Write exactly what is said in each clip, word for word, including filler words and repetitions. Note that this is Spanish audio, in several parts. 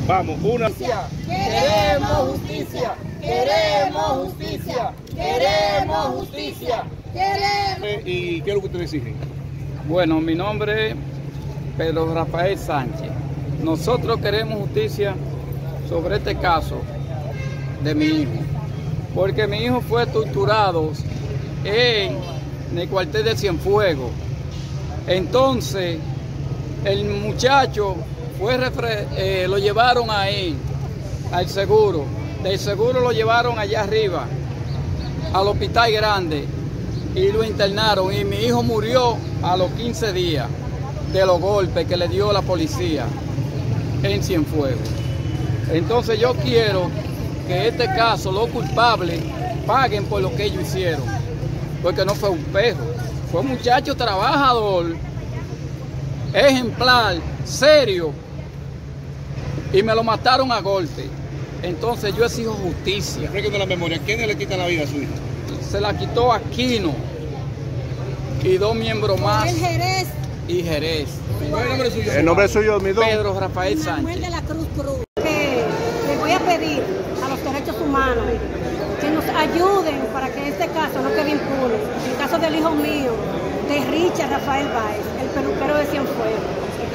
Vamos, una. Queremos justicia, queremos justicia, queremos justicia, queremos. ¿Y qué es lo que ustedes exigen? Bueno, mi nombre es Pedro Rafael Sánchez. Nosotros queremos justicia sobre este caso de mi hijo, porque mi hijo fue torturado en el cuartel de Cienfuegos. Entonces, el muchacho fue eh, lo llevaron ahí, al seguro. Del seguro lo llevaron allá arriba, al hospital grande, y lo internaron. Y mi hijo murió a los quince días de los golpes que le dio la policía en Cienfuegos. Entonces yo quiero que este caso, los culpables, paguen por lo que ellos hicieron, porque no fue un perro, fue un muchacho trabajador, ejemplar, serio, y me lo mataron a golpe. Entonces yo exijo justicia. Refresquenme la memoria, ¿quiénes le quitan la vida a su hijo? Se la quitó Aquino y dos miembros más. El Jerez. Y Jerez. ¿Cuál es el nombre suyo? El nombre suyo, mi don. Pedro Rafael Manuel Sánchez. de la Cruz Cruz. Que le voy a pedir a los derechos humanos que nos ayuden para que este caso no quede impune. El caso del hijo mío, de Richard Rafael Báez, el peluquero de Cienfuegos.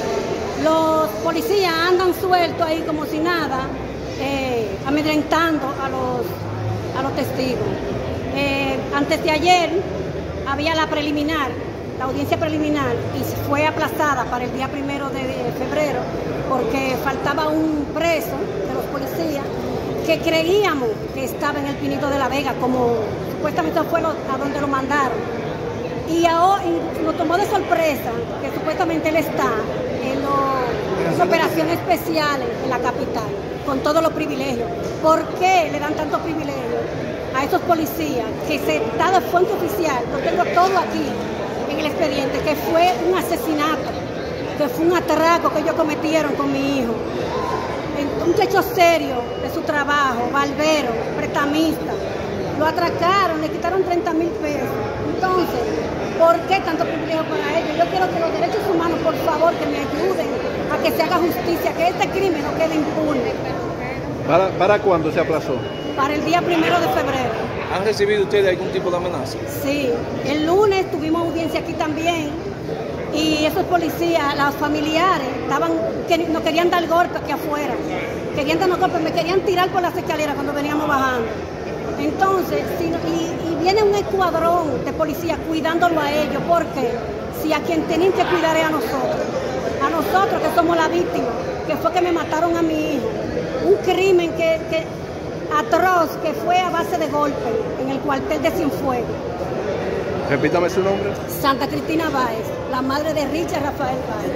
Los policías andan sueltos ahí como si nada, eh, amedrentando a los, a los testigos. Eh, antes de ayer había la preliminar, la audiencia preliminar, y fue aplazada para el día primero de febrero porque faltaba un preso de los policías que creíamos que estaba en el Pinito de la Vega, como supuestamente fue lo, a donde lo mandaron. Y ahora y nos tomó de sorpresa que supuestamente él está en, lo, en operaciones especiales en la capital, con todos los privilegios. ¿Por qué le dan tantos privilegios a esos policías que se está de fuente oficial? Lo tengo todo aquí en el expediente, que fue un asesinato, que fue un atraco que ellos cometieron con mi hijo. Un muchacho serio de su trabajo, barbero, prestamista. Lo atracaron, le quitaron treinta mil pesos. Entonces, ¿por qué tanto privilegio para ellos? Yo quiero que los derechos humanos, por favor, que me ayuden a que se haga justicia, que este crimen no quede impune. ¿Para, para cuándo se aplazó? Para el día primero de febrero. ¿Han recibido ustedes algún tipo de amenaza? Sí, el lunes tuvimos audiencia aquí también y esos policías, los familiares, estaban que no querían dar golpes aquí afuera, querían darnos golpes, me querían tirar por las escaleras cuando veníamos bajando. Entonces, si, y, y viene un escuadrón de policías cuidándolo a ellos, porque si a quien tienen que cuidar es a nosotros, a nosotros que somos la víctima, que fue que me mataron a mi hijo, un crimen que, que atroz, que fue a base de golpes en el cuartel de Cienfuegos. Repítame su nombre. Santa Cristina Báez, la madre de Richard Rafael Báez.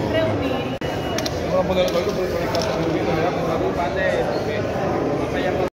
Vamos a poner